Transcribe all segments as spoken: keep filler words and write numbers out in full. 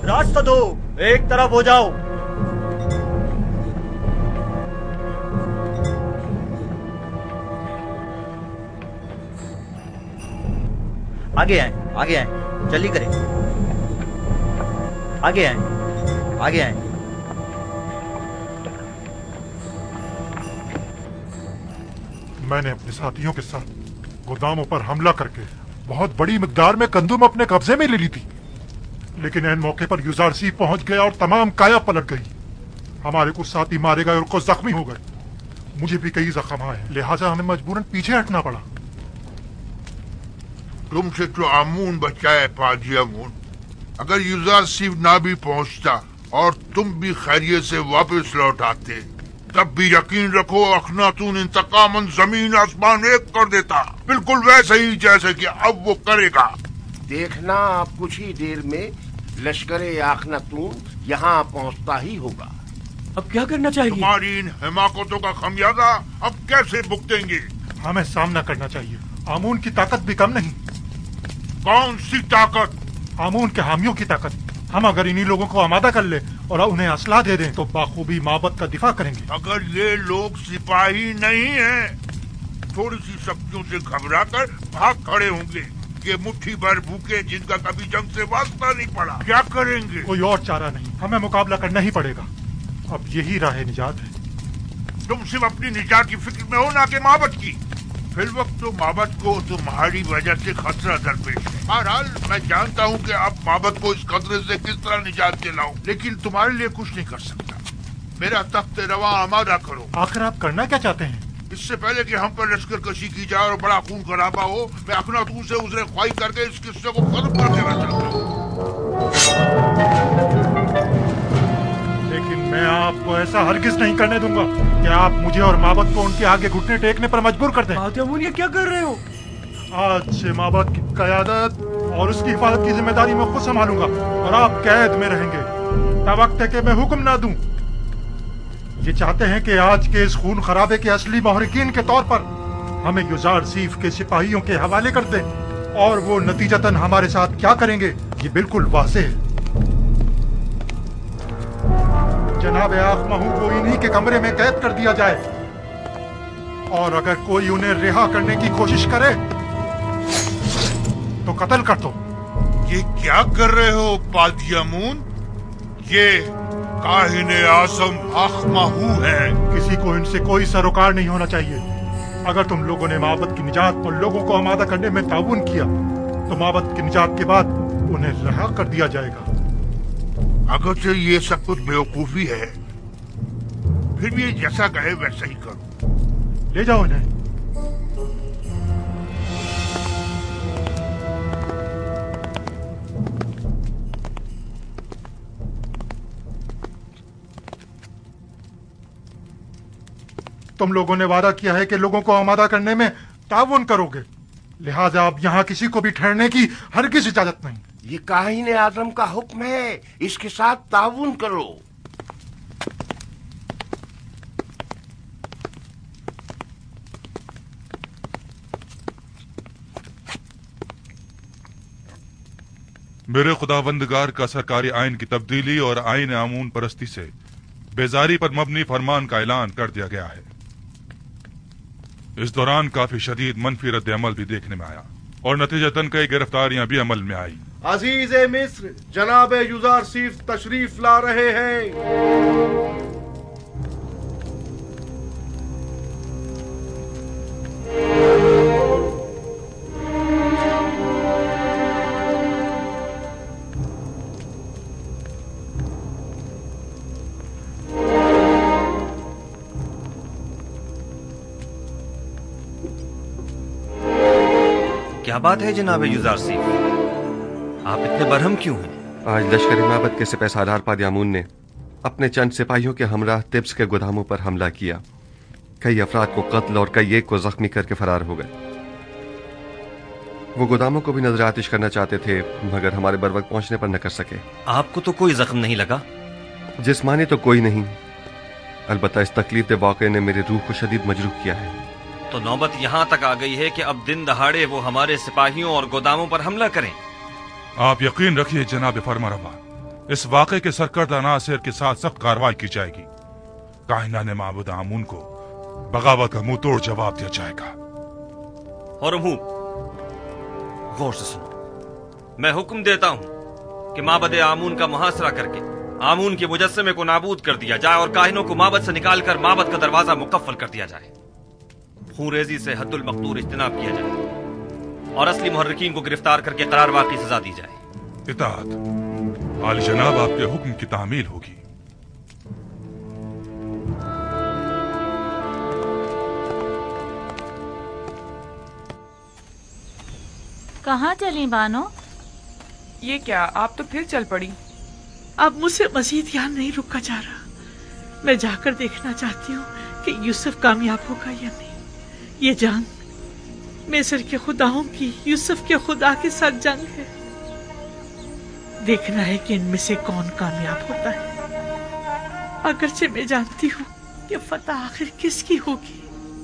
रास्ता दो, एक तरफ हो जाओ। आगे आए, आगे आए, जल्दी करें। आगे आए, आगे आए। मैंने अपने साथियों के साथ गोदामों पर हमला करके बहुत बड़ी मिकदार में कंदुम अपने कब्जे में ले ली थी, लेकिन ऐन मौके पर यूसुफ पहुंच गया और तमाम काया पलट गई। हमारे कुछ साथी मारे गए और कुछ जख्मी हो गए। मुझे भी कई जख्म आए, लिहाजा हमें मजबूरन पीछे हटना पड़ा। तुमसे तो आमून बचाए पाजी आमून। अगर यूसुफ ना भी पहुंचता और तुम भी खैरियत से वापस लौट आते, तब भी यकीन रखो अखनातून इंतकामन जमीन आसमान एक कर देता, बिल्कुल वैसे ही जैसे कि अब वो करेगा। देखना, आप कुछ ही देर में लश्करे अखनातून यहाँ पहुँचता ही होगा। अब क्या करना चाहिए? तुम्हारी इन हिमाकतों का खमियाजा अब कैसे भुगतेंगे? हमें सामना करना चाहिए। आमून की ताकत भी कम नहीं। कौन सी ताकत? आमून के हामियों की ताकत। हम अगर इन्हीं लोगों को आमादा कर ले और उन्हें असला दे दें तो बाखूबी माबद का दिफा करेंगे। अगर ये लोग सिपाही नहीं हैं, थोड़ी सी शक्तियों से घबरा कर भाग खड़े होंगे। ये मुट्ठी भर भूखे जिनका कभी जंग से वास्ता नहीं पड़ा, क्या करेंगे? कोई और चारा नहीं, हमें मुकाबला करना ही पड़ेगा। अब यही राह निजात है। तुम सिर्फ अपनी निजात की फिक्र में हो, ना कि माबद की। फिर वक्त तो माबद को तुम्हारी वजह से खतरा दरपेश है। बहरहाल मैं जानता हूँ कि अब माबद को इस खतरे से किस तरह निजात दिलाऊं, लेकिन तुम्हारे लिए कुछ नहीं कर सकता। मेरा तख्त रवा आमादा करो। आखिर आप करना क्या चाहते हैं? इससे पहले कि हम पर लश्कर कशी की जाए और बड़ा खून खराबा हो, मैं अखनातून से उजरे ख्वाही करके इस किस्से को खत्म कर देना चाहता हूँ। लेकिन मैं आपको ऐसा हरगिज नहीं करने दूंगा कि आप मुझे और माबद को उनके आगे घुटने टेकने पर मजबूर कर दें। आमून, ये क्या कर रहे हो? आज से माबद की क़यादत और उसकी हिफाजत की जिम्मेदारी मैं खुद संभालूंगा और आप कैद में रहेंगे तब वक्त है कि मैं हुक्म ना दूं। ये चाहते हैं कि आज के इस खून खराबे के असली महरिकीन के तौर पर हमें यूसुफ के सिपाहियों के हवाले कर दें, और वो नतीजतन हमारे साथ क्या करेंगे ये बिल्कुल वाज़ेह है। जनाब आखमहू को इन्हीं के कमरे में कैद कर दिया जाए, और अगर कोई उन्हें रिहा करने की कोशिश करे तो कत्ल कर दो। ये क्या कर रहे हो पाजी आमून? ये काहिने आज़म आखमहू है। किसी को इनसे कोई सरोकार नहीं होना चाहिए। अगर तुम लोगों ने माबद की निजात और लोगों को आमादा करने में ताउन किया तो माबद की निजात के बाद उन्हें रिहा कर दिया जाएगा। अगरचे ये सब कुछ बेवकूफी है, फिर भी ये जैसा कहे वैसा ही करो। ले जाओ इन्हें। तुम लोगों ने वादा किया है कि लोगों को आमादा करने में ताउन करोगे, लिहाजा अब यहाँ किसी को भी ठहरने की हरगिज़ इजाजत नहीं। ये काहिने आज़म का हुक्म है, इसके साथ ताउन करो। मेरे खुदावंदगार का सरकारी आइन की तब्दीली और आइन आमून परस्ती से बेजारी पर मबनी फरमान का ऐलान कर दिया गया है। इस दौरान काफी शदीद मनफी रद्द अमल भी देखने में आया और नतीजतन कई गिरफ्तारियां भी अमल में आई। अजीज़े मिस्र, जनाब यूसुफ तशरीफ ला रहे हैं। क्या बात है जनाब यूसुफ, आप इतने बरहम क्यों हैं? आज लश्करी माबद के सिपह सालार पादी आमून ने अपने चंद सिपाहियों के हमराह तिब्स के गोदामों पर हमला किया। कई अफराद को कत्ल और कई एक को जख्मी करके फरार हो गए। वो गोदामों को भी नजर आतिश करना चाहते थे, मगर हमारे बर वक्त पहुंचने पर न कर सके। आपको तो कोई जख्म नहीं लगा? जिस्मानी तो कोई नहीं, अलबत्ता इस तकलीफ दे वाक़े ने मेरी रूह को शदीद मजरूह किया है। तो नौबत यहाँ तक आ गई है कि अब दिन दहाड़े वो हमारे सिपाहियों और गोदामों पर हमला करें। आप यकीन रखिए जनाब फरमारवा, इस वाक़े के सरकर्दा नासिर के साथ सख्त कार्रवाई की जाएगी। कायना ने माबूद आमून को बगावत का मुंह तोड़ जवाब दिया जाएगा। और मुंह गौर से सुनो, मैं हुक्म देता हूं कि माबद आमून का मुहासरा करके आमून के मुजस्समे को नाबूद कर दिया जाए और काहिनों को माबद से निकालकर माबद का दरवाजा मुकफ्फल कर दिया जाए। खूरेजी से हद्दुल मक़दूर इज्तिनाब किया जाए और असली मुहर्रिकीन को गिरफ्तार करके करार वाक़ई सजा दी जाए। इताअत आली जनाब आपके हुक्म की तामील होगी। कहाँ चली बानो? ये क्या, आप तो फिर चल पड़ी। अब मुझसे मजीद यहाँ नहीं रुका जा रहा। मैं जाकर देखना चाहती हूँ कि यूसुफ कामयाब होगा या नहीं। ये जंग मिस्र के खुदाओं की यूसुफ के खुदा के साथ जंग है। देखना है कि इनमें से कौन कामयाब होता है। अगरचे मैं जानती हूँ कि फतह आखिर किसकी होगी।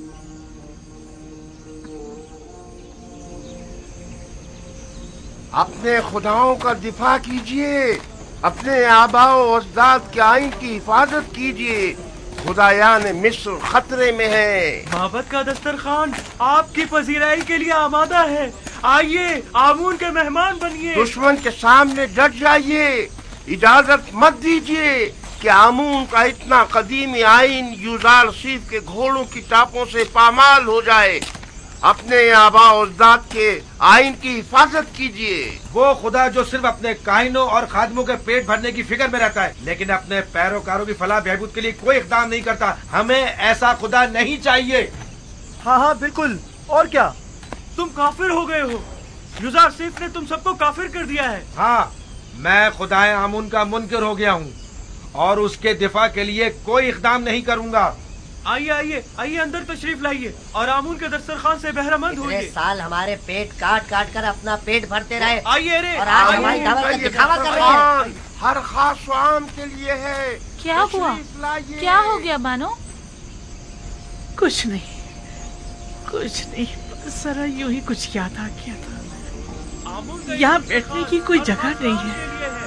अपने खुदाओं का दिफा कीजिए, अपने आबाओ अजदाद के आइन की हिफाजत कीजिए। खुदायान मिस्र खतरे में है। माबद का दस्तरखान आपकी पजीराई के लिए आमादा है। आइए, आमून के मेहमान बनिए। दुश्मन के सामने डट जाइए। इजाजत मत दीजिए कि आमून का इतना कदीमी आइन यूसुफ के घोड़ों की टापों से पामाल हो जाए। अपने आबा अजदाद के आइन की हिफाजत कीजिए। वो खुदा जो सिर्फ अपने काहिनों और खादमों के पेट भरने की फिक्र में रहता है, लेकिन अपने पैरोकारों की फलाह बहबूद के लिए कोई इक़दाम नहीं करता। हमें ऐसा खुदा नहीं चाहिए। हाँ हाँ बिल्कुल। और क्या, तुम काफिर हो गए हो। यूसुफ ने तुम सबको काफिर कर दिया है। हाँ, मैं खुदाए आमून का मुनकिर हो गया हूँ और उसके दिफा के लिए कोई इक़दाम नहीं करूँगा। आइए आइए आइए, अंदर तशरीफ लाइए और आमून के दस्तरखान से बहरामंद होइए। इतने साल हमारे पेट काट काट कर अपना पेट भरते रहे। आइए रे, और आज हमारी दावत का दिखावा कर रहे हैं। हर खास आम के लिए है। क्या हुआ? क्या हो गया बानो? कुछ नहीं, कुछ नहीं, जरा यूं ही कुछ याद आ गया था। यहाँ बैठने की कोई जगह नहीं है।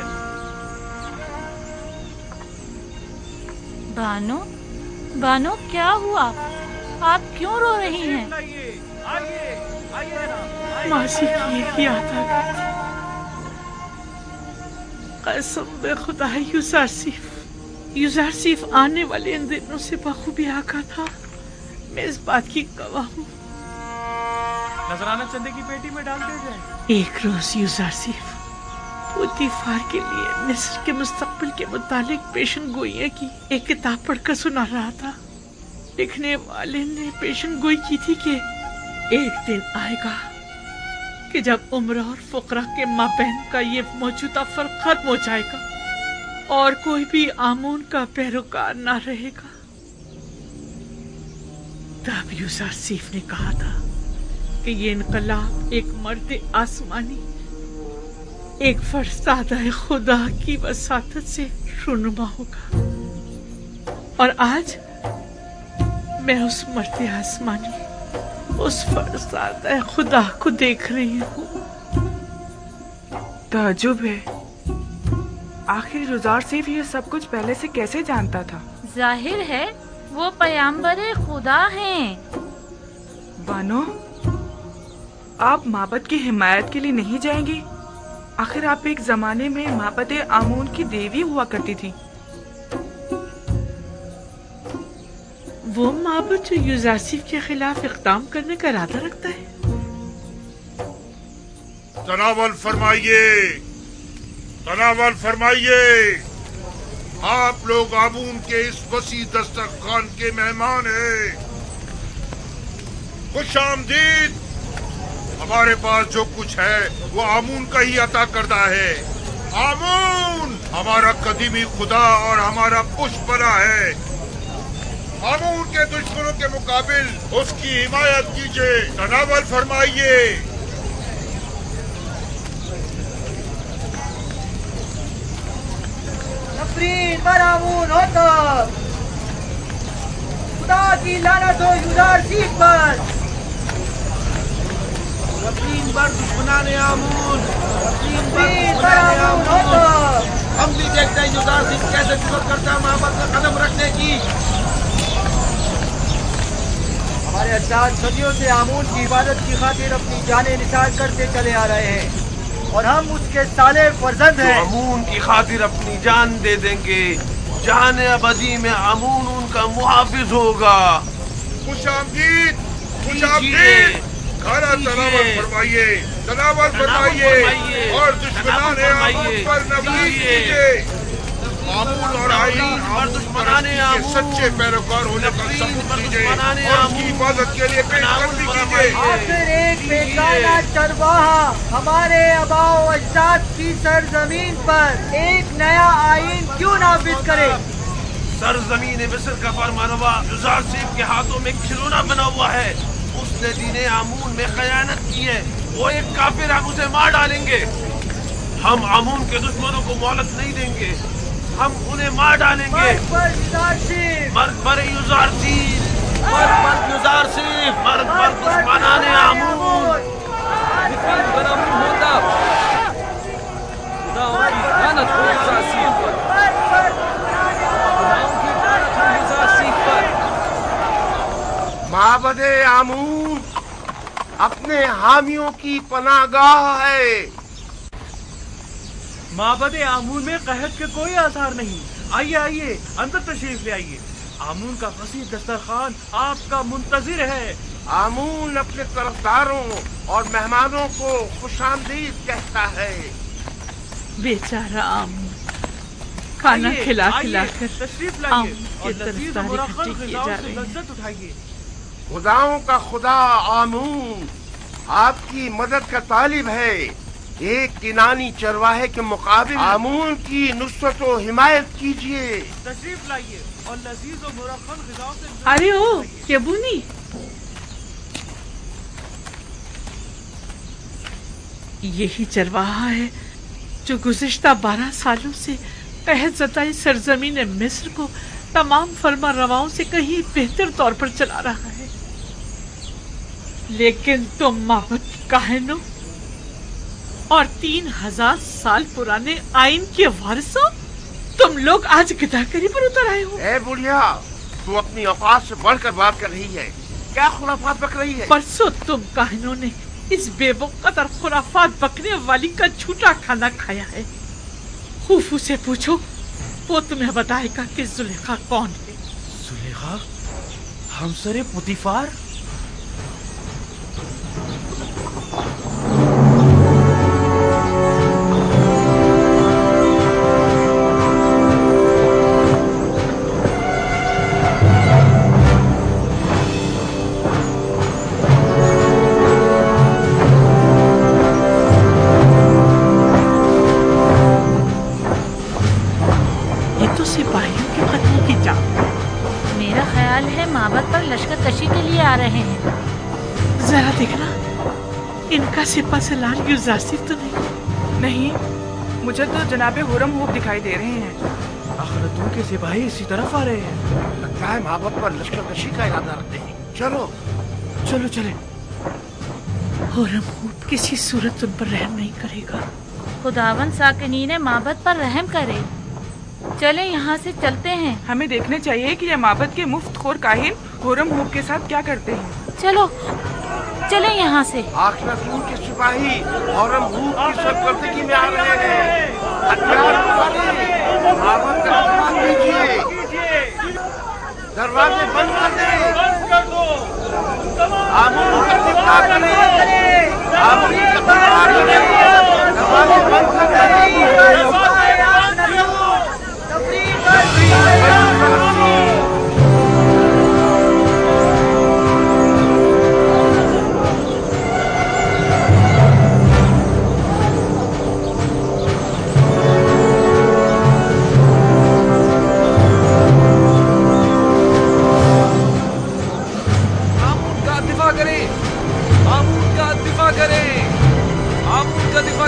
बानो, बानो क्या हुआ? आप क्यों रो रही हैं? मासी की एक याद आ गई थी। कसम बे खुदा, यूसुफ यूसुफ आने वाले इन दिनों से बखूबी आका था। मैं इस बात की गवाह हूँ। नजराना चंदे की पेटी में डाल दे जाए। एक रोज यूसुफ वो दिफार के लिए मिस्र के मुस्तकबिल के मुतालिक पेशन गोइयां की एक किताब पढ़कर सुना रहा था। लिखने वाले ने पेशन गोई की थी कि एक दिन आएगा कि जब उम्र और फुकरा के माबैन का ये मौजूदा फर्क खत्म हो जाएगा और कोई भी आमून का पैरोकार ना रहेगा। तब यूसुफ ने कहा था कि ये इनकलाब एक मर्द आसमानी, एक फरिश्ता खुदा की वसातत से रुनुमा होगा। और आज मैं उस मर्द आसमानी, उस फरिश्ता खुदा को देख रही हूँ। ताज्जुब है, आखिर यूसुफ ये सब कुछ पहले से कैसे जानता था? जाहिर है वो पैगंबर खुदा हैं। बानो, आप माबद की हिमायत के लिए नहीं जाएंगी? आखिर आप एक जमाने में माबद आमून की देवी हुआ करती थी। वो माबद जो यूसुफ के खिलाफ इक़दाम करने का इरादा रखता है। तनावल फरमाइए, तनावल फरमाइए। आप लोग आमून के इस वसी दस्तरखान के मेहमान हैं। खुश आमदीद। हमारे पास जो कुछ है वो आमून का ही अता करता है। आमून हमारा कदीमी खुदा और हमारा पुष्पला है। आमून के दुश्मनों के मुकाबिल उसकी हिमायत कीजिए। तनावल फरमाइए। नफरीन पर आमून होता, खुदा की लानत हो यूसुफ पर। नफरीन पर दुश्मनाने आमून, नफरीन पर दुश्मनाने आमून होता। हम भी आसिफ कैसे जुर्रत करता मोहब्बत में कदम रखने की। हमारे अज्दाद सदियों से आमून की इबादत की खातिर अपनी जानें निसार करते चले आ रहे हैं और हम उसके साले फर्जंद हैं। आमून की खातिर अपनी जान दे देंगे। जान अबदी में आमून उनका मुहाफिज होगा। खुशामदीद, खुशामदीद, खाना तनावत फरमाइए, तनावत फरमाइए और दुश्मनान आमून पर नबीज कीजिए। आमून और आईन और दुश्मनान के सच्चे पैरोकार होने का सबूत दीजिए और उसकी हिफाजत के लिए पेशकदमी कीजिए। आखिर एक बेगाना चरवाहा हमारे आबाओ अजदाद की सरजमीन पर एक नया आईन क्यों नाफिज करे? सरजमीन मिस्र का फरमानवा यूसुफ के हाथों में खिलौना बना हुआ है। उसने दीने आमून में खयानत की है। वो एक काफिर, हम उसे मार डालेंगे। हम आमून के दुश्मनों को मोहलत नहीं देंगे, हम उन्हें मार डालेंगे। मर्द पर यूसुफ, मर्द पर यूसुफ, मर्द पर यूसुफ, मर्द पर दुश्मनाने आमून। होता खुदा की लानत हो यूसुफ पर, माबदे आमून अपने हामियों की पनाहगाह है। माबदे आमून में कहत के कोई आसार नहीं। आइए आइए, अंदर तशरीफ ले आइए। आमून का वसीह दस्तरखान आपका मुंतजिर है। आमून अपने तरफदारों और मेहमानों को खुशामदीद कहता है। बेचारा आमून खाना खिला खिला कर तशरीफ लाइए आमून की तरफदारी इकट्ठी किए जा रहे हैं। लज्जत उठाइए। खुदाओं का खुदा आमून आपकी मदद का तालिब है। एक किनानी चरवाहे के मुकाबिल आमून की नुसरत व हिमायत कीजिए। तशरीफ लाइए और लजीज और मुरक्कब ग़िज़ाओं से। अरे ओ केबूनी, यही चरवाहा है जो गुज़िश्ता बारह सालों से कहत ज़दाई सरजमीन मिस्र को तमाम फरमा रवाओं से कहीं बेहतर तौर पर चला रहा है। लेकिन तुम माबद काहिनों और तीन हजार साल पुराने आइन के वारिसों, तुम लोग आज गिदाकरी पर उतर आए हो। ए बुढ़िया, तू अपनी औकात से बढ़कर बात कर रही है। क्या खुराफात बक रही है? परसों तुम काहिनों ने इस बेवकूफ और खुराफात बकने वाली का झूठा खाना खाया है। खूफू से पूछो, वो तुम्हें बताएगा कि जुलेखा कौन है। जुलेखा हमसरे पुतिफार? जरा देखना, इनका सिपा सलार यूसुफ तो नहीं? नहीं, मुझे तो जनाबे हुरम हुब दिखाई दे रहे हैं। आखिरतों के सिपाही इसी तरफ आ रहे हैं। लगता है महाबत पर लश्कर कशी का इरादा रखते हैं। चलो चलो चले। हुरम हुब किसी सूरत उन पर रहम नहीं करेगा। खुदावन साकिनीन माबद पर रहम करे। चले यहाँ से चलते हैं। हमें देखने चाहिए कि ये माबद के मुफ्त खोर काहिन हुरम हुब के साथ क्या करते हैं। चलो चले यहाँ से। आखिरतून के सिपाही हुरम हुब की सरकर्दगी में आ रहे हैं। हथियार उठाइए, माबद का इस्तेमाल कीजिए, दरवाजे बंद कर दो। आमून का दिफा करें, आमून का दिफा करें, दरवाजे बंद कर दें। आमून का दिफा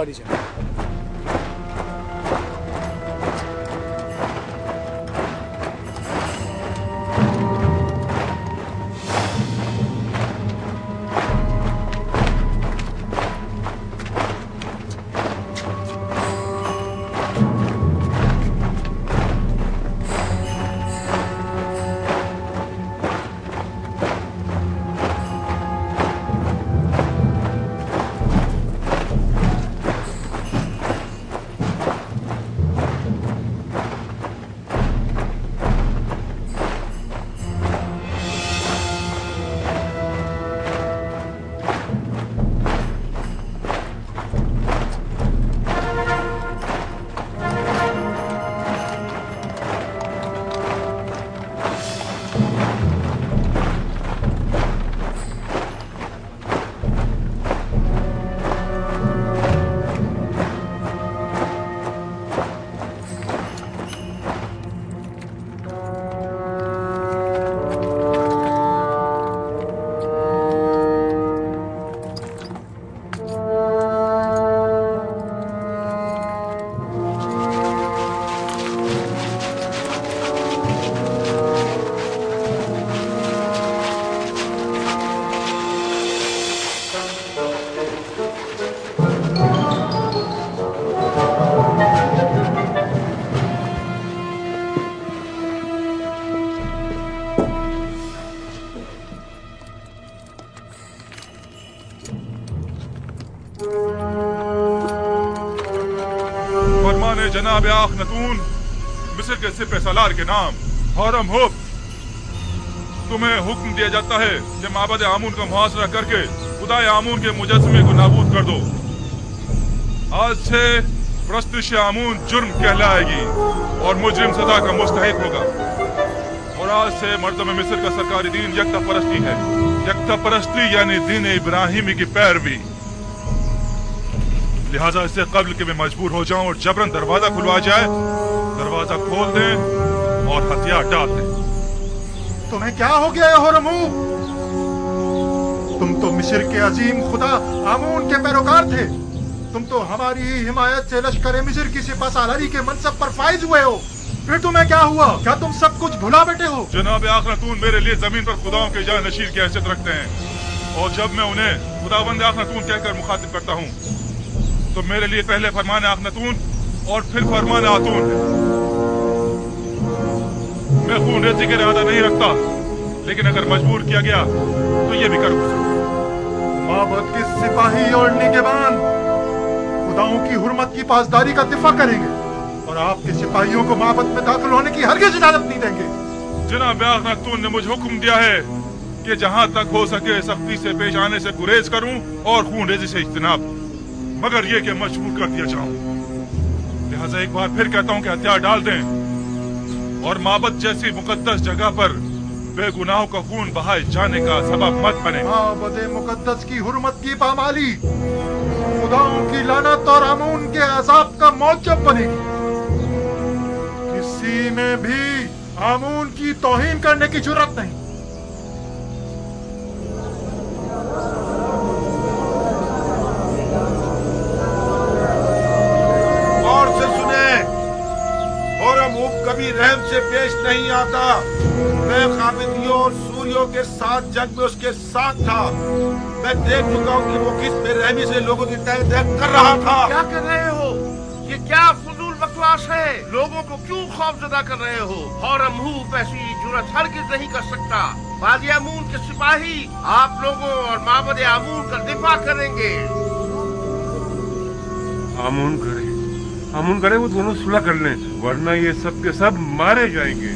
दी जाए। जनाब आखनतून मिस्र के सिपह सालार के नाम हरम हुब तुम्हें हुक्म दिया जाता है कि माबद आमून का मुहासरा करके खुदा आमून के मुजस्समे को नाबूद कर दो। आज से प्रस्तुश आमून जुर्म कहलाएगी और मुजरिम सजा का मुस्तहिक होगा। और आज से मर्दम मिस्र का सरकारी दीन यकता परस्ती है। यकता परस्ती यानी दीन इब्राहिमी की पैरवी। लिहाजा इससे कब्ल के मैं मजबूर हो जाऊं और जबरन दरवाजा खुलवा जाए, दरवाजा खोल दें और हथियार डाल दें। तुम्हें क्या हो गया है होरमू? तुम तो मिस्र के अजीम खुदा आमून के पैरोकार थे। तुम तो हमारी ही हिमायत से लश्कर मिस्र की सिपह सालारी के मनसब पर फाइज हुए हो। फिर तुम्हें क्या हुआ? क्या तुम सब कुछ भुला बैठे हो? जनाब आखनतून मेरे लिए जमीन पर खुदाओं के जान नशीर की हैसियत रखते हैं और जब मैं उन्हें खुदावंद आखनतून कहकर मुखातिब करता हूँ तो मेरे लिए पहले फरमान आखनतून और फिर फरमान आतून है। मैं खून रेजी का इरादा नहीं रखता, लेकिन अगर मजबूर किया गया तो ये भी कर सकता। माबद के सिपाही और निगहबान खुदाओं की हुर्मत की पासदारी का दिफा करेंगे और आपके सिपाहियों को माबद में दाखिल होने की हरगिज़ इजाजत नहीं देंगे। जनाब आखनतून ने मुझे हुक्म दिया है कि जहाँ तक हो सके सख्ती से पेश आने से गुरेज करूं और खून रेजी से इज्तनाब, मगर ये कि मजबूर कर दिया जाऊं। लिहाजा एक बार फिर कहता हूं कि हथियार डाल दें और माबद जैसी मुकद्दस जगह पर बेगुनाहों का खून बहाए जाने का सबब मत बने। माबद मुकद्दस की हुर्मत की पामाली खुदाओं की लानत और आमून के अजाब का मौजब बनेगी। किसी में भी आमून की तौहीन करने की जुर्रत नहीं। कभी रहम से पेश नहीं आता। मैं काबिदियों और सूरियों के साथ जंग में उसके साथ था। मैं देख चुका हूँ कि वो किस बेरहमी से लोगों की तय तय कर रहा था। क्या कर रहे हो? ये क्या फजूल बकवास है? लोगों को क्यों खौफजदा कर रहे हो? हरम हुब ऐसी जुर्रत हरगिज़ नहीं कर सकता। वादी आमून के सिपाही आप लोगों और माबद आमून का दिफा करेंगे। आमून करे आमून करे वो दोनों सुलह कर लें, वरना ये सब के सब मारे जाएंगे।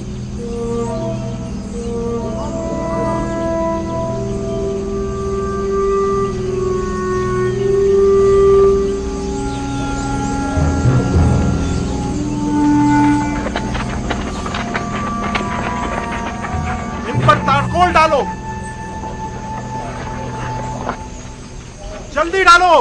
इन पर तारकोल डालो, जल्दी डालो।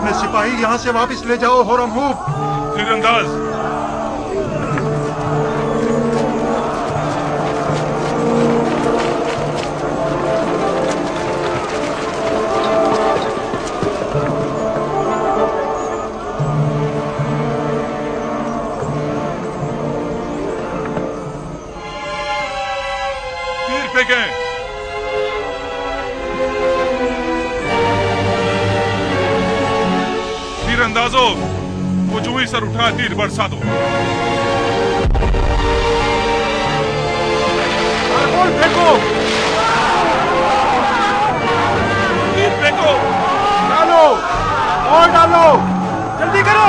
अपने सिपाही यहाँ से वापस ले जाओ हुरमहूब। तीरंदाज तीरंदाजों, वो जो ही सर उठा तीर बरसा दो। और फेंको, तीर फेंको, डालो और डालो, जल्दी करो।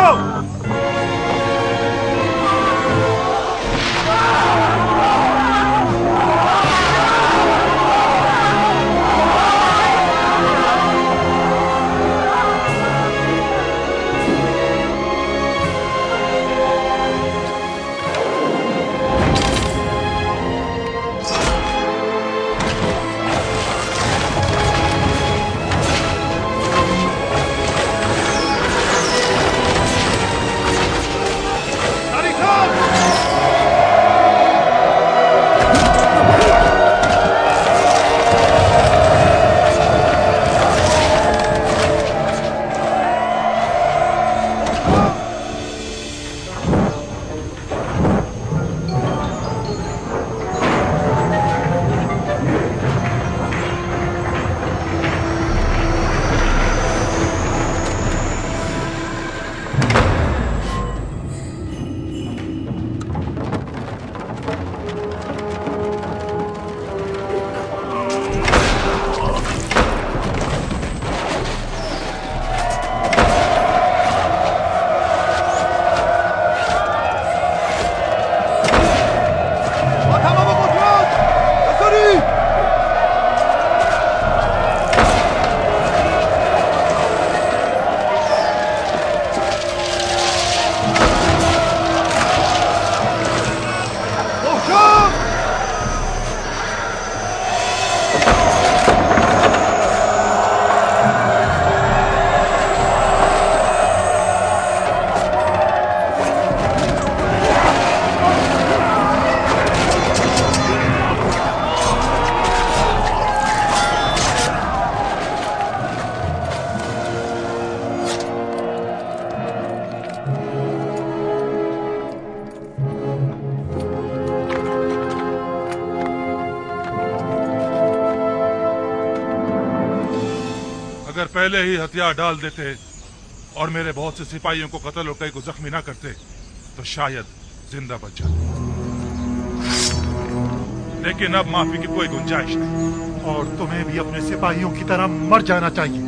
पहले ही हथियार डाल देते और मेरे बहुत से सिपाहियों को कत्ल और कई को जख्मी ना करते तो शायद जिंदा बच जाते, लेकिन अब माफी की कोई गुंजाइश नहीं। और तुम्हें भी अपने सिपाहियों की तरह मर जाना चाहिए।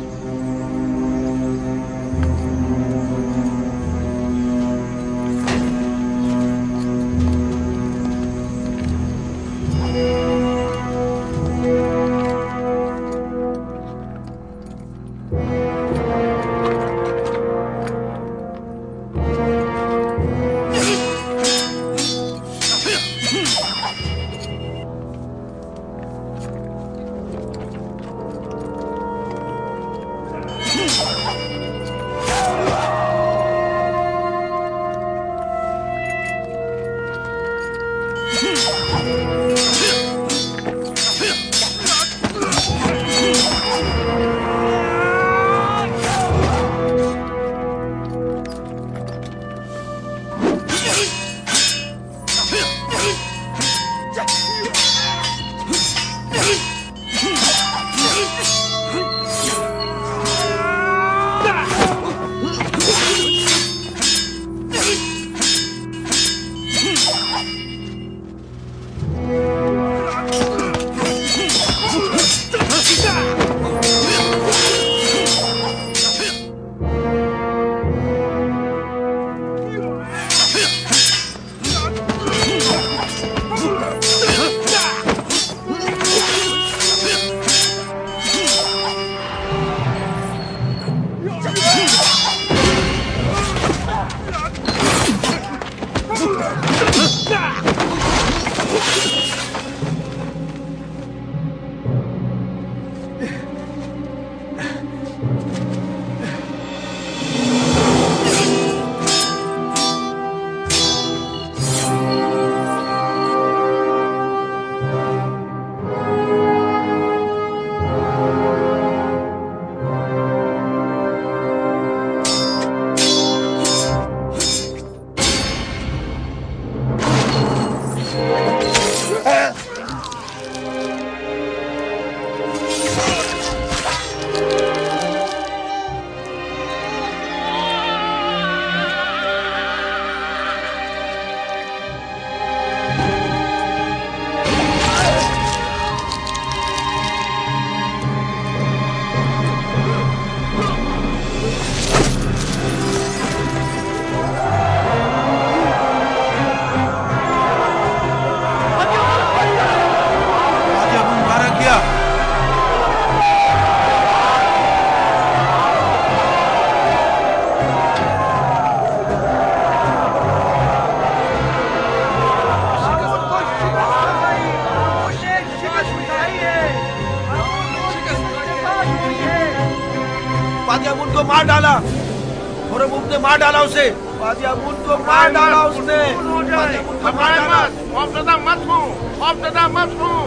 और अब उसने मार डाला उसे। काजी अमून को मार डाला उसने। घबराए मत, खौफजदा मत हो, खौफजदा मत हो।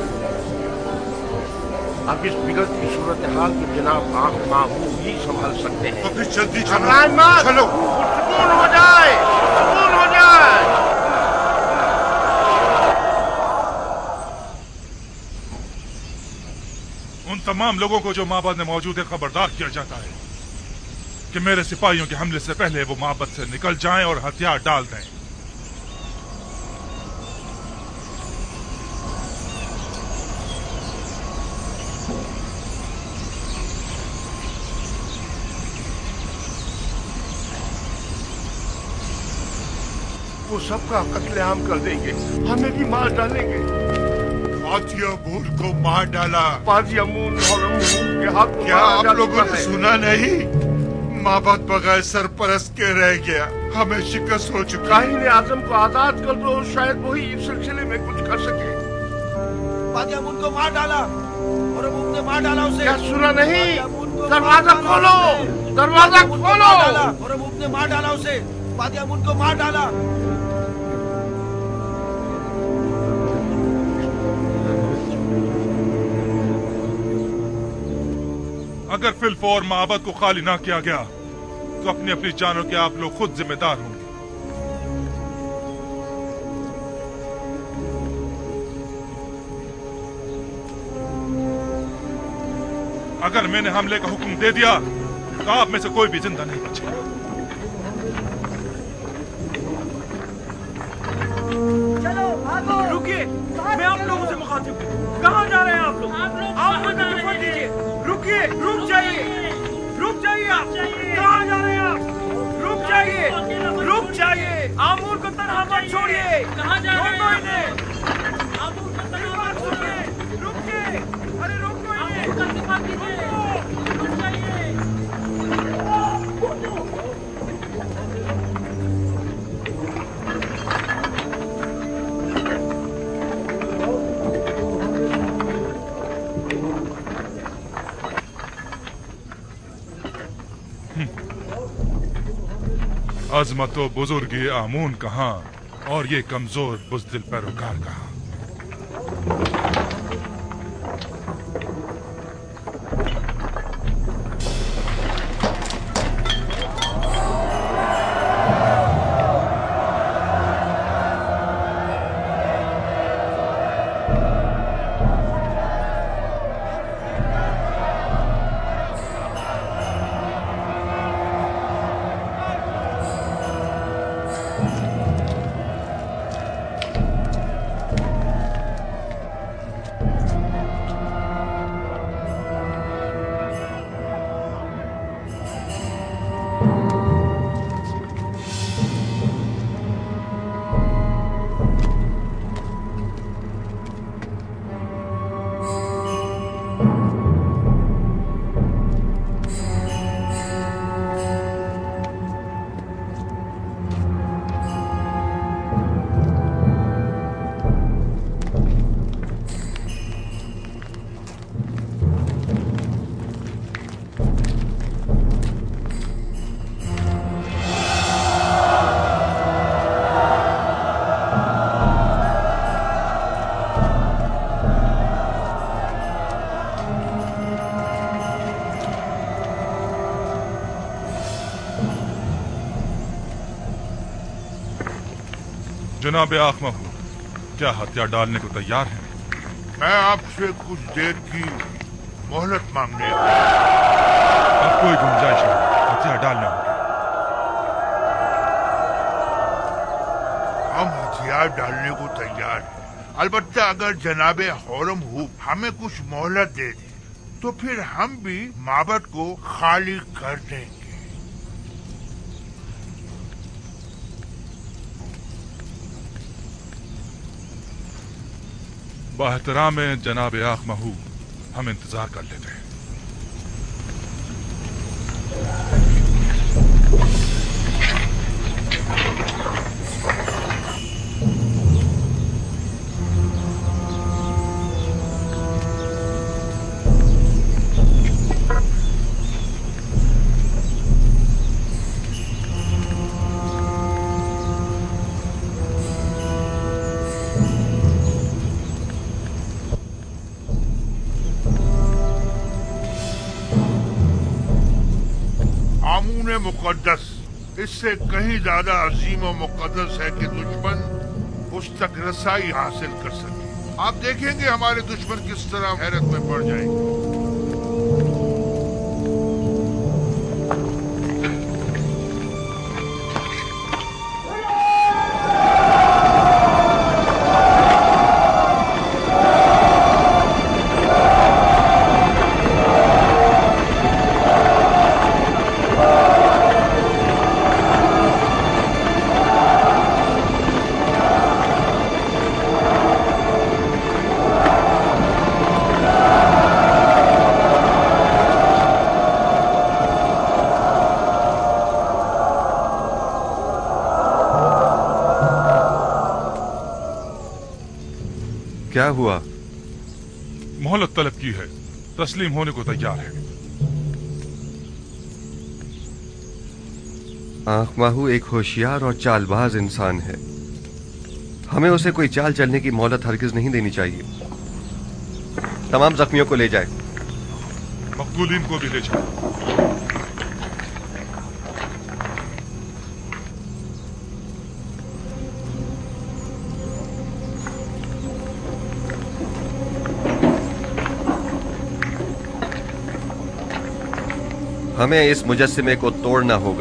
अब इस बिगड़ती सूरत हाल की जनाब आंख माहू ही संभाल सकते हैं। तो फिर जल्दी चलो, घबराए मत, चलो, सुकून हो जाए, सुकून हो जाए। उन तमाम लोगों को जो माबद में मौजूद है खबरदार किया जाता है कि मेरे सिपाहियों के हमले से पहले वो माबद से निकल जाएं और हथियार डाल दें। वो सबका कत्लेआम कर देंगे, हमें भी मार डालेंगे। पाजी अमून को मार डाला। पाजी अमून और अमून के हाथ में क्या आप लोगों ने सुना नहीं? माबद बगैर सरपरस्त के रह गया, हमें शिकस्त हो चुकी। काहिन आजम को आजाद कर दो, शायद वही इस सिलसिले में कुछ कर सके। पाजी अमून को मार डाला और अमून ने मार डाला उसे। क्या सुना नहीं? दरवाजा खोलो, दरवाजा खोलो। और अमून ने मार डाला उसे। पाजी अमून को मार डाला। अगर फिलफौर माबद को खाली ना किया गया तो अपनी अपनी जानों के आप लोग खुद जिम्मेदार होंगे। अगर मैंने हमले का हुक्म दे दिया तो आप में से कोई भी जिंदा नहीं बचेगा। चलो भागो। रुकिए, मैं आप लोगों से मुखातिब हूँ। कहाँ जा रहे हैं आप लोग? आप मुझे तवज्जो दीजिए। रुकिए, रुक जाइए, रुक जाइए। आप कहाँ जा रहे हैं आप? रुक जाइए, रुक जाइए। आमूर को तनहा मत छोड़िए। कहाँ जा रहे हैं? इन्हें आमूर को तनहा मत छोड़िए। रुकिए, अरे रोको इन्हें। आमूर का दिफा कीजिए, रुक जाइए। अजमत व बुजुर्गी आमून कहाँ और ये कमजोर बुज़दिल पैरोकार कहाँ? जनाब आखमा हूँ, क्या हथियार डालने को तैयार हैं? मैं आपसे कुछ देर की मोहलत मांगने अब कोई गुंजाइश नहीं, हथियार डालना होगा। हम हथियार डालने को तैयार हैं, अलबत्ता अगर जनाबे हौरम हूँ हमें कुछ मोहलत दे दे तो फिर हम भी माबद को खाली कर देंगे। बाहतराम जनाब आखमा हूँ, हम इंतजार कर लेते हैं। मुकद्दस, इससे कहीं ज्यादा अजीम और मुकद्दस है कि दुश्मन उस तक रसाई हासिल कर सके। आप देखेंगे हमारे दुश्मन किस तरह हैरत में पड़ जाएंगे। क्या हुआ? मोहलत तलब की है, तस्लीम होने को तैयार है। आंख माहू एक होशियार और चालबाज इंसान है, हमें उसे कोई चाल चलने की मोहलत हरगिज नहीं देनी चाहिए। तमाम जख्मियों को ले जाए। मकबूलीन को भी ले जाए। हमें इस मुजस्सिमे को तोड़ना होगा।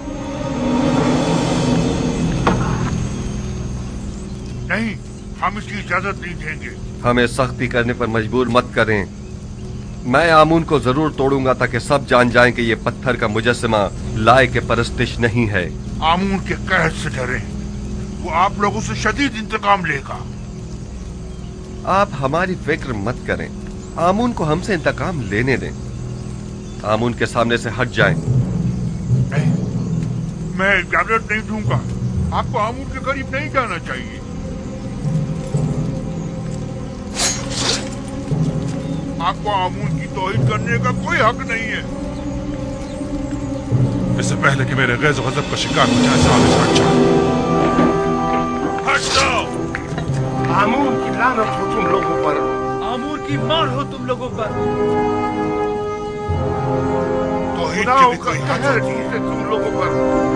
नहीं, हम इसकी इजाजत नहीं देंगे। हमें सख्ती करने पर मजबूर मत करें। मैं आमून को जरूर तोड़ूंगा ताकि सब जान जाएं कि ये पत्थर का मुजस्सिमा लाए के परस्तिश नहीं है। आमून के कहर से डरे, वो आप लोगों से शदीद इंतकाम लेगा। आप हमारी फिक्र मत करें, आमून को हमसे इंतकाम लेने दें। आमून के सामने से हट जाएं। नहीं, मैं इजाजत नहीं दूंगा। आपको आमून के करीब नहीं जाना चाहिए। आपको आमून की तौहीद करने का कोई हक नहीं है। इससे पहले कि मेरे गैज़ गज़ब का शिकार हो जाए, साहब इस हट जाओ। हट जाओ। आमून की लानत हो तुम लोगों पर। आमून की मार हो तुम लोगों पर। खुदाओं का कहर है तुम लोगों पर।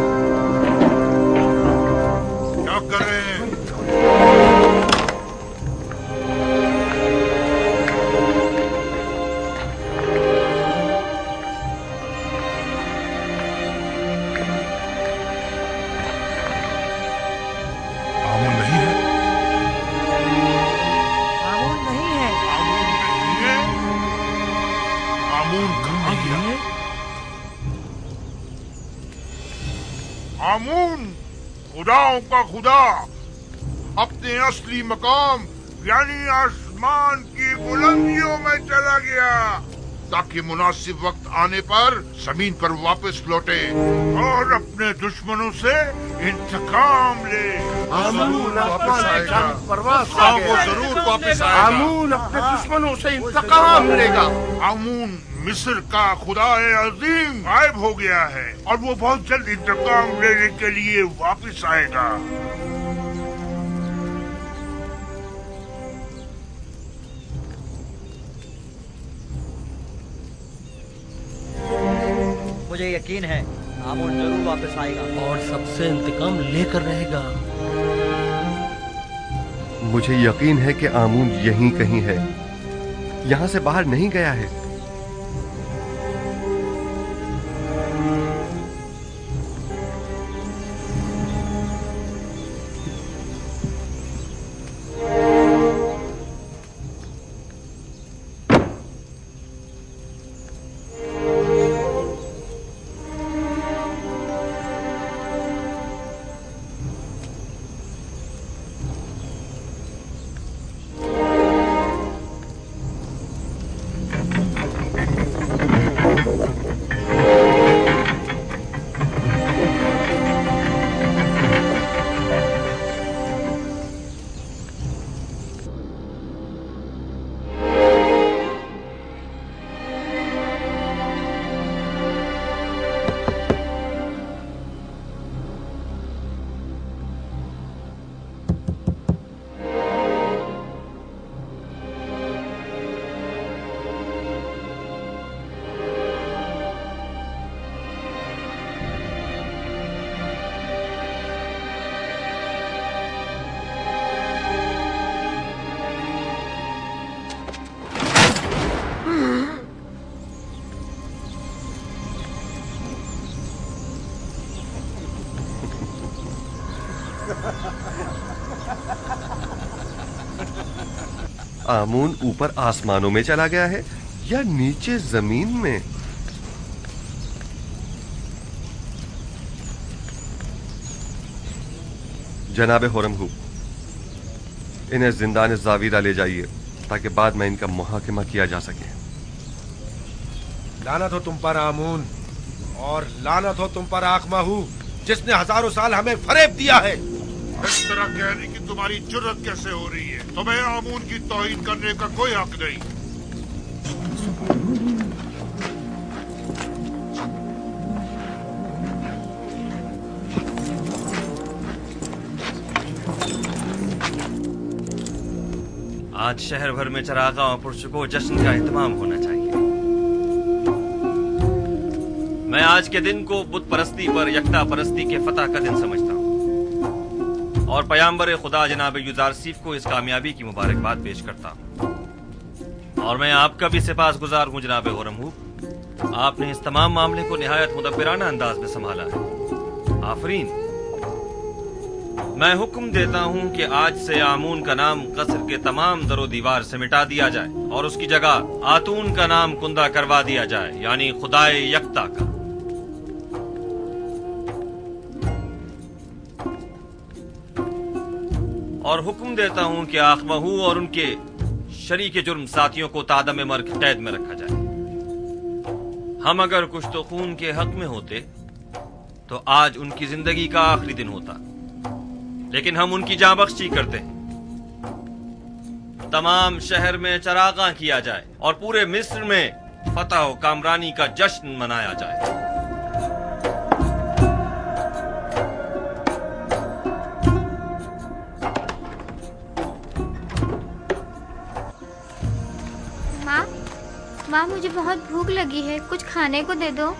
क्या कर रहे हैं? आमून नहीं है। आमून नहीं है। आमून नहीं है। आमून कहाँ गया? आमून खुदाओं का खुदा अपने असली मकाम यानी आसमान की बुलंदियों में चला गया ताकि मुनासिब वक्त आने पर जमीन पर वापस लौटे और अपने दुश्मनों से इंतकाम ले। आमून वापस आएगा। परवास हाँ, वो जरूर वापस आएगा। आमून अपने दुश्मनों से इंतकाम लेगा। आमून मिस्र का खुदाए अजीम गायब हो गया है और वो बहुत जल्द इंतकाम लेने के लिए वापस आएगा। मुझे यकीन है आमून जरूर वापस आएगा और सबसे इंतकाम लेकर रहेगा। मुझे यकीन है कि आमून यहीं कहीं है, यहां से बाहर नहीं गया है। आमून ऊपर आसमानों में चला गया है या नीचे जमीन में? जनाब हुरमहू, इन्हें जिंदान जावीरा ले जाइए ताकि बाद में इनका मुहाकिमा किया जा सके। लानत हो तुम पर आमून, और लानत हो तुम पर आखमाहू, जिसने हजारों साल हमें फरेब दिया है। इस तरह कहने की तुम्हारी जुर्रत कैसे हो रही है? तुम्हें आमून की तौहीन करने का कोई हक नहीं। आज शहर भर में चरागा और पुरस्कों जश्न का एहतमाम होना चाहिए। मैं आज के दिन को बुत परस्ती पर यकता परस्ती के फतह का दिन समझता हूँ और पयाम्बर खुदा जनाब यूसुफ को इस कामयाबी की मुबारकबाद पेश करता हूँ। और मैं आपका भी सिपासगुजार हूँ जनाब हुरमहू, आपने इस तमाम मामले को निहायत मुदब्बिराना अंदाज में संभाला है। आफरीन। मैं हुक्म देता हूँ कि आज से आमून का नाम कसर के तमाम दरो दीवार से मिटा दिया जाए और उसकी जगह आतून का नाम कुंदा करवा दिया जाए, यानी खुदाए यकता का। और हुक्म देता हूँ कि आखमहू और उनके शरीके जुर्म साथियों को तादम मर्ग कैद में रखा जाए। हम अगर कुछ तो खून के हक में होते तो आज उनकी जिंदगी का आखिरी दिन होता, लेकिन हम उनकी जाँ बख्शी करते हैं। तमाम शहर में चरागा किया जाए और पूरे मिस्र में फतह व कामरानी का जश्न मनाया जाए। माँ, माँ मुझे बहुत भूख लगी है, कुछ खाने को दे दो।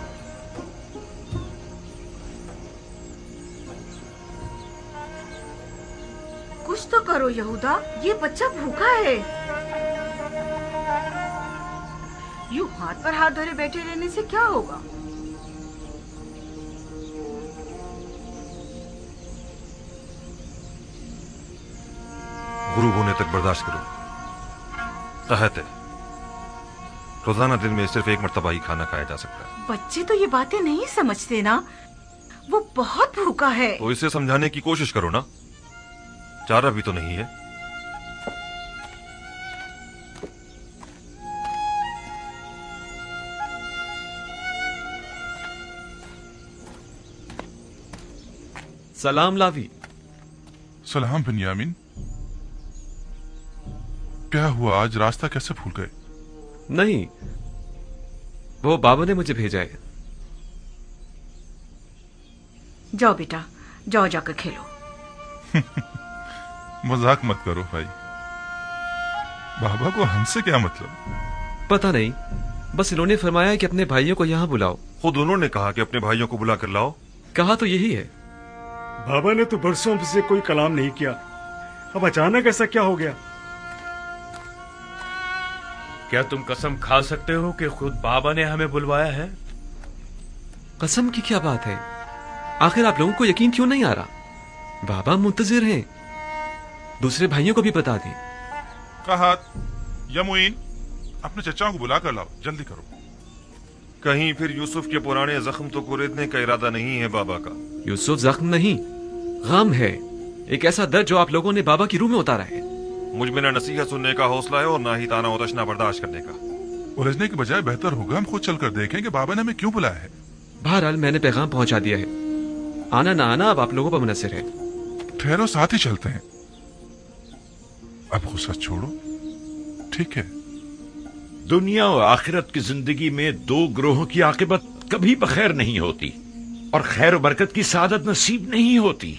कुछ तो करो यहूदा, ये बच्चा भूखा है। यूं हाथ पर हाथ धरे बैठे रहने से क्या होगा? गुरूब होने तक बर्दाश्त करो। कहते रोजाना दिन में सिर्फ एक मर्तबा ही खाना खाया जा सकता है। बच्चे तो ये बातें नहीं समझते ना, वो बहुत भूखा है। तो इसे समझाने की कोशिश करो ना, चारा भी तो नहीं है। सलाम लावी। सलाम बिन्यामिन। क्या हुआ, आज रास्ता कैसे भूल गए? नहीं, वो बाबा ने मुझे भेजा है। जाओ बेटा, जाओ जाकर खेलो। मजाक मत करो भाई, बाबा को हमसे क्या मतलब? पता नहीं, बस इन्होंने फरमाया कि अपने भाइयों को यहाँ बुलाओ। खुद उन्होंने कहा कि अपने भाइयों को बुला कर लाओ। कहा तो यही है। बाबा ने तो बरसों से कोई कलाम नहीं किया, अब अचानक ऐसा क्या हो गया? क्या तुम कसम खा सकते हो कि खुद बाबा ने हमें बुलवाया है? कसम की क्या बात है? आखिर आप लोगों को यकीन क्यों नहीं आ रहा? बाबा मुंतजिर हैं, दूसरे भाइयों को भी बता दें। कहा यमुइन, अपने चचाओं को बुला कर लाओ, जल्दी करो। कहीं फिर यूसुफ के पुराने जख्म तो कुरेदने का इरादा नहीं है बाबा का? यूसुफ जख्म नहीं, गम है, एक ऐसा दर्द जो आप लोगों ने बाबा की रूह में उतारा है। मुझ में न नसीहत सुनने का हौसला है और ना ही ताना और तशना बर्दाश्त करने का। उलझने की बजाय बेहतर होगा हम खुद चलकर देखें कि बाबा ने हमें क्यों बुलाया है। बहरहाल मैंने पैगाम पहुंचा दिया है, आना ना आना अब आप लोगों पर मुनसर है। ठहरो, साथ ही चलते हैं। अब गुस्सा छोड़ो, ठीक है? दुनिया और आखिरत की जिंदगी में दो ग्रोहों की आकिबत कभी बखैर नहीं होती और खैर और बरकत की सादत नसीब नहीं होती।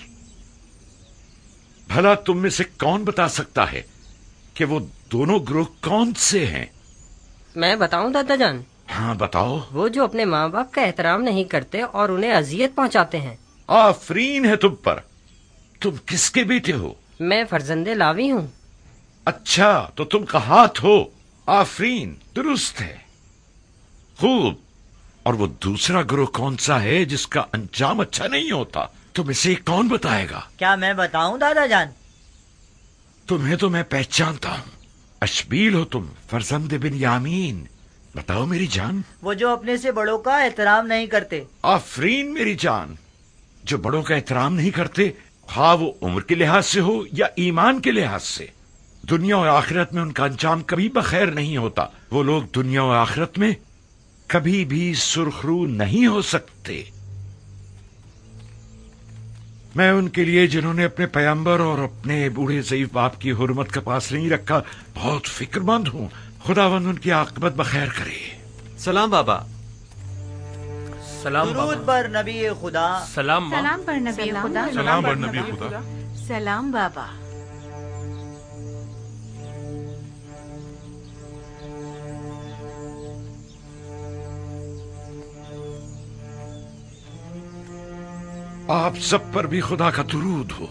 भला तुम में से कौन बता सकता है कि वो दोनों ग्रोह कौन से हैं? मैं बताऊं दादा जान? हाँ बताओ। वो जो अपने माँ बाप का एहतराम नहीं करते और उन्हें अजियत पहुंचाते हैं। आफरीन है तुम पर। तुम किसके बेटे हो? मैं फर्जंदे लावी हूँ। अच्छा, तो तुम कहात हो। आफरीन, दुरुस्त है, खूब। और वो दूसरा ग्रोह कौन सा है जिसका अंजाम अच्छा नहीं होता? तुम इसे कौन बताएगा? क्या मैं बताऊं दादा जान? तुम्हें तो मैं पहचानता हूँ, अशबील हो तुम, फरजंद बिन यामीन। बताओ मेरी जान। वो जो अपने से बड़ों का एहतराम नहीं करते। आफरीन मेरी जान, जो बड़ों का एहतराम नहीं करते, हाँ वो उम्र के लिहाज से हो या ईमान के लिहाज से। दुनिया और आखिरत में उनका अंजाम कभी बखैर नहीं होता। वो लोग दुनिया और आखिरत में कभी भी सुरखरू नहीं हो सकते। मैं उनके लिए जिन्होंने अपने पैगंबर और अपने बूढ़े ज़ईफ बाप की हुर्मत का पास नहीं रखा बहुत फिक्रमंद हूँ। खुदावंद उनकी आक़िबत बखैर करे। सलाम बाबा। सलाम दुरूद पर नबी खुदा। सलाम सलाम पर नबी खुदा। सलाम पर नबी खुदा। सलाम बाबा। आप सब पर भी खुदा का दुरूद हो।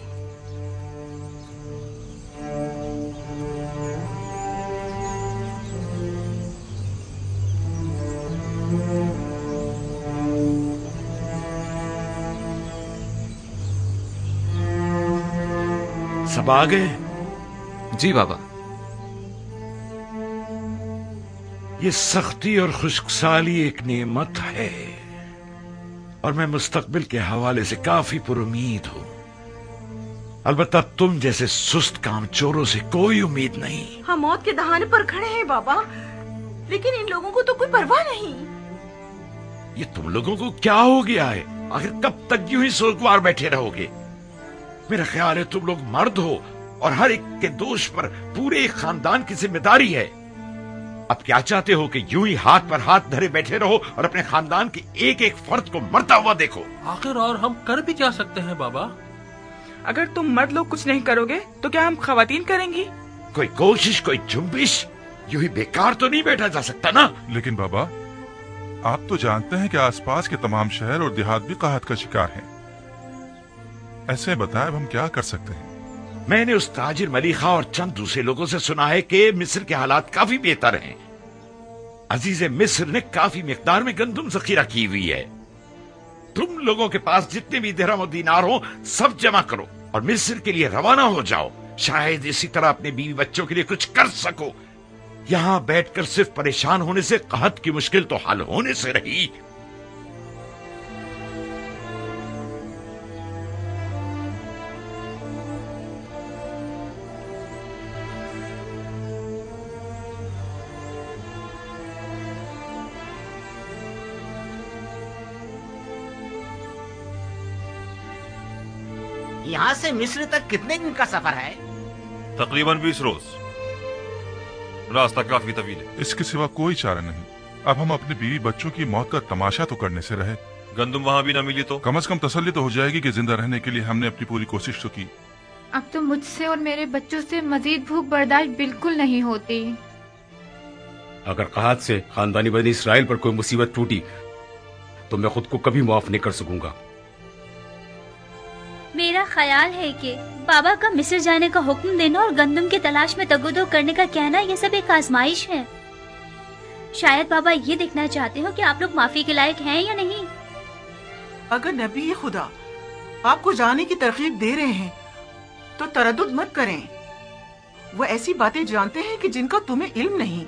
सब आ गए? जी बाबा। ये सख्ती और खुश्कसाली एक नेमत है और मैं मुस्तकबिल के हवाले से काफी पुरुमीद हूं। अलबत्ता तुम जैसे सुस्त कामचोरों से कोई उम्मीद नहीं। हम मौत के दहाने पर खड़े हैं बाबा, लेकिन इन लोगों को तो कोई परवाह नहीं। ये तुम लोगों को क्या हो गया है? आखिर कब तक यूं ही सोगवार बैठे रहोगे? मेरा ख्याल है तुम लोग मर्द हो और हर एक के दोष पर पूरे एक खानदान की जिम्मेदारी है। अब क्या चाहते हो कि यूं ही हाथ पर हाथ धरे बैठे रहो और अपने खानदान के एक एक फर्द को मरता हुआ देखो? आखिर और हम कर भी क्या सकते हैं बाबा? अगर तुम मर्द लोग कुछ नहीं करोगे तो क्या हम खवातीन करेंगी? कोई कोशिश, कोई जुम्बिश, यूं ही बेकार तो नहीं बैठा जा सकता ना। लेकिन बाबा, आप तो जानते हैं कि आसपास के तमाम शहर और देहात भी काहत का शिकार हैं। ऐसे बताएं, अब हम क्या कर सकते हैं? मैंने उस ताजिर मलिखा और चंद दूसरे लोगों से सुना है कि मिस्र के हालात काफी बेहतर हैं। अजीज मिस्र ने काफी मिकदार में गंदुम जखीरा की हुई है। तुम लोगों के पास जितने भी दिरहम और दीनार हो सब जमा करो और मिस्र के लिए रवाना हो जाओ। शायद इसी तरह अपने बीवी बच्चों के लिए कुछ कर सको। यहां बैठकर सिर्फ परेशान होने से कहत की मुश्किल तो हल होने से रही। यहाँ से मिस्र तक कितने दिन का सफर है? तकरीबन बीस रोज। रास्ता काफी तवील है। इसके सिवा कोई चारा नहीं। अब हम अपने बीवी बच्चों की मौत का तमाशा तो करने से रहे। गंदुम वहाँ भी न मिली तो कम से कम तसल्ली तो हो जाएगी कि जिंदा रहने के लिए हमने अपनी पूरी कोशिश तो की। अब तो मुझसे और मेरे बच्चों से मजीद भूख बर्दाश्त बिल्कुल नहीं होती। अगर कहत से खानदानी बनी इसराइल पर कोई मुसीबत टूटी तो मैं खुद को कभी माफ नहीं कर सकूंगा। मेरा ख्याल है कि बाबा का मिस्र जाने का हुक्म देना और गंदम की तलाश में तगोदो करने का कहना ये सब एक आजमाइश है। शायद बाबा ये देखना चाहते हो कि आप लोग माफी के लायक हैं या नहीं। अगर नबी खुदा आपको जाने की तरकीब दे रहे हैं तो तरद्दुद मत करें। वो ऐसी बातें जानते हैं कि जिनका तुम्हें इल्म नहीं।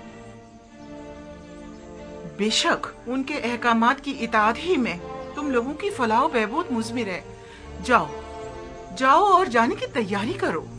बेशक उनके अहकामात की इताअत ही में तुम लोगों की फलाह बहबूद मुज़मिर है। जाओ जाओ और जाने की तैयारी करो।